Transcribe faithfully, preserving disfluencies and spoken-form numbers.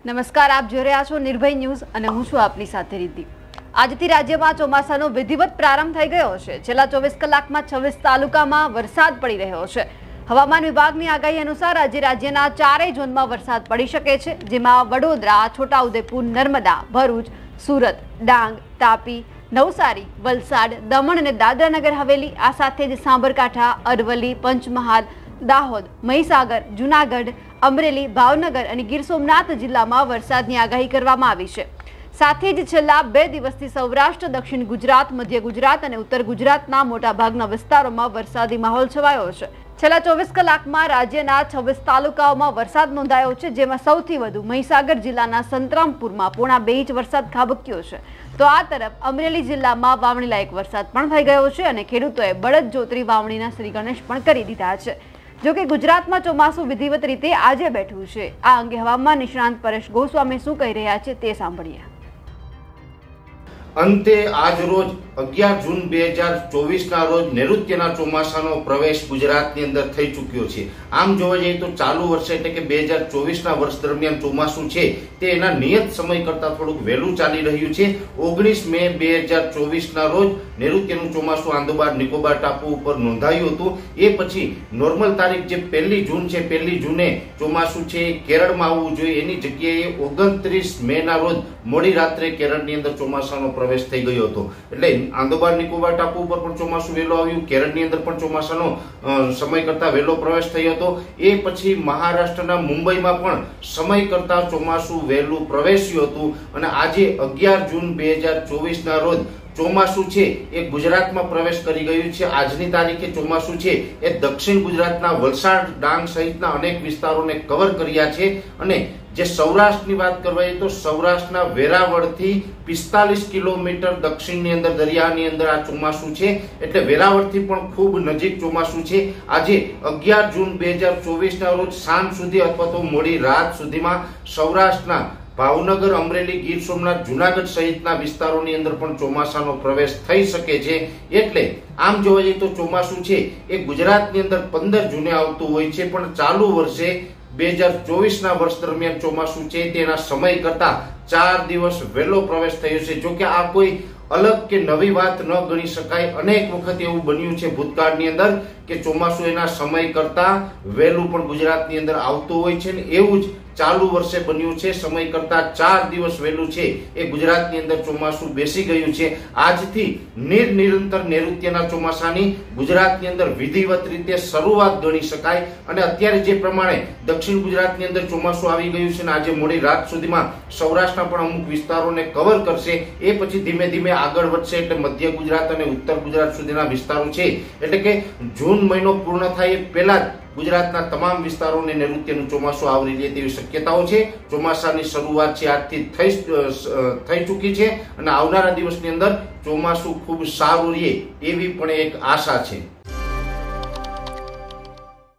નમસ્કાર, આપ જોઈ રહ્યા છો નિર્ભય ન્યૂઝ અને હું છું આપની સાથે રીતિ। આજથી રાજ્યમાં ચોમાસાનો વિધિવત પ્રારંભ થઈ ગયો છે। છેલ્લા ચોવીસ કલાકમાં છવ્વીસ તાલુકામાં વરસાદ પડી રહ્યો છે। હવામાન વિભાગની આગાહી અનુસાર આજે રાજ્યના ચારેય ઝોનમાં વરસાદ પડી શકે છે, જેમાં વડોદરા, છોટાઉદેપુર, નર્મદા, ભરૂચ, સુરત, ડાંગ, તાપી, નવસારી, વલસાડ, દમણ અને દાદરાનગર હવેલી, આ સાથે જ સાબરકાંઠા, અરવલ્લી, પંચમહાલ, દાહોદ, મહીસાગર, જૂનાગઢ, અમરેલી, ભાવનગર અને ગીર સોમનાથ જિલ્લામાં વરસાદની આગાહી કરવામાં આવી છે। સાથે જ છેલ્લા બે દિવસથી સૌરાષ્ટ્ર, દક્ષિણ ગુજરાત, મધ્ય ગુજરાત અને ઉત્તર ગુજરાતના મોટાભાગના વિસ્તારોમાં વરસાદી માહોલ છવાયો છે। છેલ્લા ચોવીસ કલાકમાં રાજ્યના છવ્વીસ તાલુકાઓમાં વરસાદ નોંધાયો છે, જેમાં સૌથી વધુ મહીસાગર જિલ્લાના સંતરામપુરમાં પોણા બે ઇંચ વરસાદ ખાબક્યો છે। તો આ તરફ અમરેલી જિલ્લામાં વાવણી લાયક વરસાદ પણ થઈ ગયો છે અને ખેડૂતોએ બળદ જોતરી વાવણીના શ્રી ગણેશ પણ કરી દીધા છે। જો કે ગુજરાતમાં ચોમાસું વિધિવત રીતે આજે બેઠું છે। આ અંગે હવામાન નિષ્ણાંત પરેશ ગોસ્વામી શું કહી રહ્યા છે તે સાંભળીએ। અંતે આજ રોજ અગિયાર જૂન બે હજાર ચોવીસ ના રોજ નૈઋત્યના ચોમાસાનો પ્રવેશ ગુજરાતની અંદર થઈ ચૂક્યો છે। આમ જોવા જઈએ તો ચાલુ વર્ષે એટલે કે બે હજાર ચોવીસ ના વર્ષ દરમિયાન ચોમાસું છે તે એના નિયત સમય કરતા થોડુંક વહેલું ચાલી રહ્યું છે। ઓગણીસ મે બે હજાર ચોવીસ ના રોજ નૈઋત્યનું ચોમાસું આંદોબાર નિકોબાર ટાપુ ઉપર નોંધાયું હતું। એ પછી નોર્મલ તારીખ જે પહેલી જૂન છે, પહેલી જૂને ચોમાસું છે કેરળમાં આવવું જોઈએ, એની જગ્યાએ ઓગણત્રીસ મે ના રોજ મોડી રાત્રે કેરળની અંદર ચોમાસાનો પ્રવેશ થઈ ગયો હતો। એટલે આંદોબાર નિકોબાર ટાપુ ઉપર પણ ચોમાસું વહેલો આવ્યું, કેરળની અંદર પણ ચોમાસાનો સમય કરતા વહેલો પ્રવેશ થયો હતો। એ પછી મહારાષ્ટ્રના મુંબઈમાં પણ સમય કરતા ચોમાસું વહેલું પ્રવેશ્યું હતું અને આજે અગિયાર જૂન બે હજાર ચોવીસ ના રોજ ચોમાસું છે એ ગુજરાતમાં પ્રવેશ કરી ગયું છે। આજની તારીખે ચોમાસું છે એ દક્ષિણ ગુજરાતના વલસાડ, ડાંગ સહિતના અનેક વિસ્તારોને કવર કર્યા છે અને જે સૌરાષ્ટ્રની વાત કરવાય તો સૌરાષ્ટ્રના વેરાવળથી પિસ્તાલીસ કિલોમીટર દક્ષિણની અંદર દરિયાની અંદર આ ચોમાસું છે, એટલે વેરાવળથી પણ ખૂબ નજીક ચોમાસું છે। આજે અગિયાર જૂન બે હજાર ચોવીસ ના રોજ સાંજ સુધી અથવા તો મોડી રાત સુધીમાં સૌરાષ્ટ્રના ભાવનગર, અમરેલી, ગીર સોમનાથ, જૂનાગઢ સહિતના વિસ્તારોની અંદર પણ ચોમાસાનો પ્રવેશ થઈ શકે છે। એટલે આમ જોવા જઈએ તો ચોમાસું છે એ ગુજરાતની અંદર પંદર જૂને આવતું હોય છે, પણ ચાલુ વર્ષે બે હજાર ચોવીસ ના વર્ષ દરમિયાન ચોમાસું છે તેના સમય કરતા ચાર દિવસ વહેલો પ્રવેશ થયો છે। જો કે આ કોઈ અલગ કે નવી વાત ન ગણી શકાય। અનેક વખત એવું બન્યું છે ભૂતકાળની અંદર કે ચોમાસું એના સમય કરતા વહેલું પણ ગુજરાતની અંદર આવતું હોય છે, ને એવું જ ચાલુ વર્ષે બન્યું છે। સમય કરતા ચાર દિવસ વહેલું છે એ ગુજરાતની અંદર ચોમાસું બેસી ગયું છે। આજથી નિરનિરંતર નૈઋત્યના ચોમાસાની ગુજરાતની અંદર વિધિવત રીતે શરૂઆત ગણી શકાય અને અત્યારે જે પ્રમાણે દક્ષિણ ગુજરાતની અંદર ચોમાસું આવી ગયું છે ને આજે મોડી રાત સુધીમાં સૌરાષ્ટ્રના પણ અમુક વિસ્તારોને કવર કરશે। એ પછી ધીમે ધીમે આગળ વધશે એટલે મધ્ય ગુજરાત અને ઉત્તર ગુજરાત સુધીના વિસ્તારો છે, એટલે કે જૂન મહિનો પૂર્ણ થાય એ પહેલા જ ગુજરાતના તમામ વિસ્તારોને નૈઋત્યનું ચોમાસું આવરી લે તેવી શક્યતાઓ છે। ચોમાસાની શરૂઆત છે આજથી થઈ થઈ ચૂકી છે અને આવનારા દિવસની અંદર ચોમાસું ખૂબ સારું રહે એવી પણ એક આશા છે।